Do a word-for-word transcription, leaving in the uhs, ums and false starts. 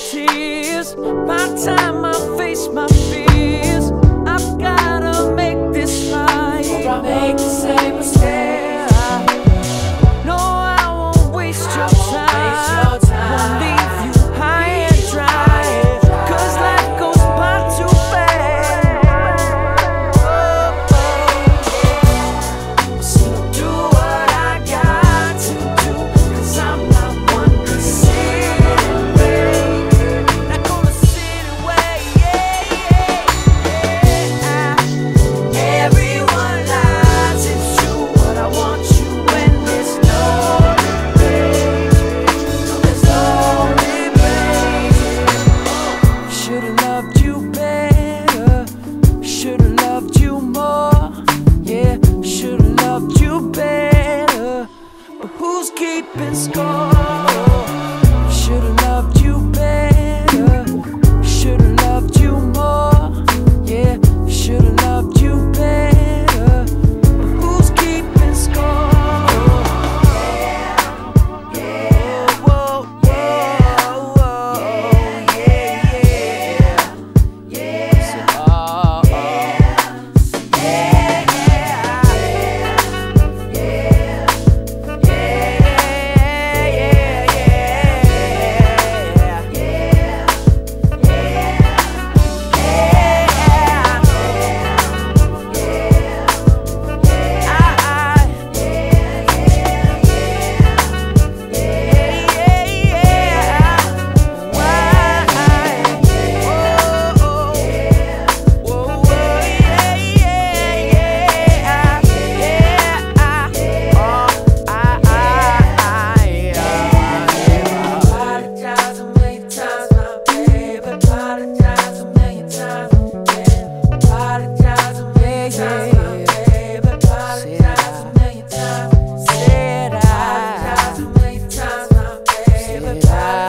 tears. My time, I face my fears. I've gotta make this right, or I make the same mistake. No, I won't waste your time. Won't leave you high and dry, 'cause life goes by too fast. So do what I got to do, 'cause I'm not one to sit and wait. Not gonna sit and wait, yeah, yeah, yeah. Everyone lies, it's true, but I want you when there's no debate. No, there's no debate. Should've loved you better, should've loved you more, yeah, should've loved you better, but who's keeping score? Should've loved you better, should've loved you more, yeah, should've loved you better, but who's keeping score? Yeah, yeah, whoa, yeah, whoa, yeah, yeah, yeah, oh, oh. Said I, said I,